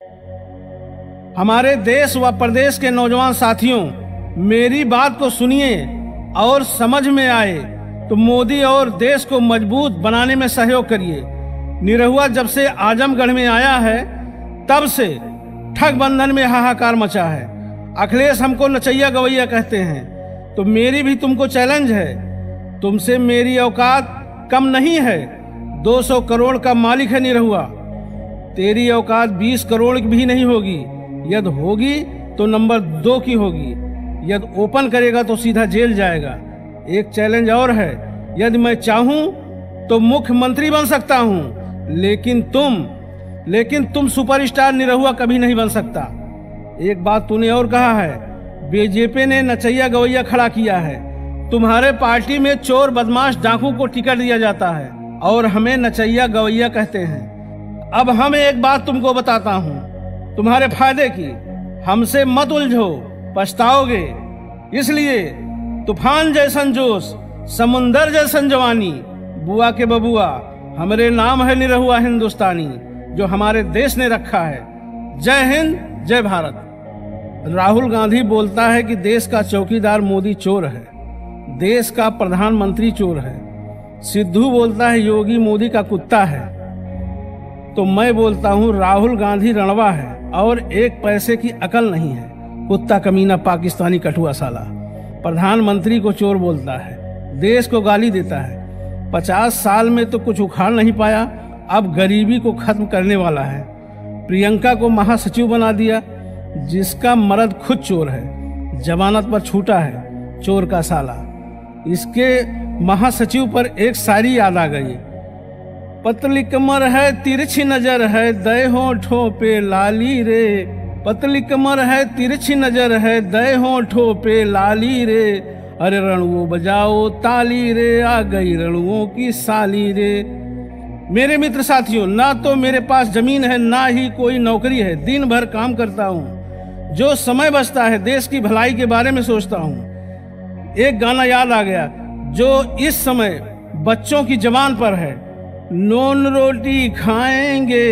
हमारे देश व प्रदेश के नौजवान साथियों, मेरी बात को सुनिए और समझ में आए तो मोदी और देश को मजबूत बनाने में सहयोग करिए। निरहुआ जब से आजमगढ़ में आया है तब से ठग बंधन में हाहाकार मचा है। अखिलेश हमको नचैया गवैया कहते हैं, तो मेरी भी तुमको चैलेंज है। तुमसे मेरी औकात कम नहीं है। 200 करोड़ का मालिक है निरहुआ। तेरी औकात 20 करोड़ की भी नहीं होगी। यदि होगी तो नंबर 2 की होगी। यदि ओपन करेगा तो सीधा जेल जाएगा। एक चैलेंज और है, यदि मैं चाहूं तो मुख्यमंत्री बन सकता हूं, लेकिन तुम सुपरस्टार निरहुआ कभी नहीं बन सकता। एक बात तूने और कहा है, बीजेपी ने नचैया गवैया खड़ा किया है। तुम्हारे पार्टी में चोर बदमाश डाकू को टिकट दिया जाता है और हमें नचैया गवैया कहते हैं। अब हम एक बात तुमको बताता हूँ तुम्हारे फायदे की। हमसे मत उलझो, पछताओगे। इसलिए तूफान जैसन जोश, समुंदर जैसन जवानी, बुआ के बबुआ, हमारे नाम है निरहुआ हिंदुस्तानी, जो हमारे देश ने रखा है। जय हिंद, जय भारत। राहुल गांधी बोलता है कि देश का चौकीदार मोदी चोर है, देश का प्रधानमंत्री चोर है। सिद्धू बोलता है योगी मोदी का कुत्ता है। तो मैं बोलता हूँ राहुल गांधी रणवा है और एक पैसे की अकल नहीं है। कुत्ता कमीना पाकिस्तानी कठुआ साला। प्रधानमंत्री को चोर बोलता है, देश को गाली देता है। 50 साल में तो कुछ उखाड़ नहीं पाया, अब गरीबी को खत्म करने वाला है। प्रियंका को महासचिव बना दिया, जिसका मर्द खुद चोर है, जमानत पर छूटा है, चोर का साला। इसके महासचिव पर एक शायरी याद आ गई। पतली कमर है तिरछी नजर है, दे होठों पे लाली रे। पतली कमर है तिरछी नजर है, दे होठों पे लाली रे। अरे रणुओं बजाओ ताली रे, आ गई रणुओं की साली रे। मेरे मित्र साथियों, ना तो मेरे पास जमीन है, ना ही कोई नौकरी है। दिन भर काम करता हूँ, जो समय बचता है देश की भलाई के बारे में सोचता हूँ। एक गाना याद आ गया जो इस समय बच्चों की जबान पर है। नॉन रोटी खाएंगे,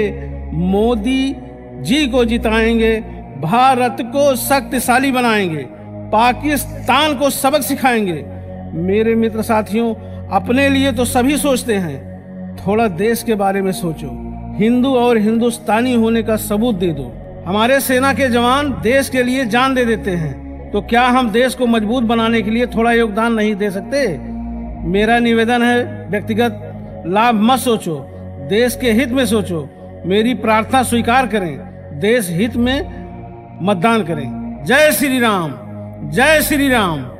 मोदी जी को जिताएंगे, भारत को शक्तिशाली बनाएंगे, पाकिस्तान को सबक सिखाएंगे। मेरे मित्र साथियों, अपने लिए तो सभी सोचते हैं, थोड़ा देश के बारे में सोचो। हिंदू और हिंदुस्तानी होने का सबूत दे दो। हमारे सेना के जवान देश के लिए जान दे देते हैं, तो क्या हम देश को मजबूत बनाने के लिए थोड़ा योगदान नहीं दे सकते? मेरा निवेदन है, व्यक्तिगत लाभ मत सोचो, देश के हित में सोचो। मेरी प्रार्थना स्वीकार करें, देश हित में मतदान करें। जय श्री राम, जय श्री राम।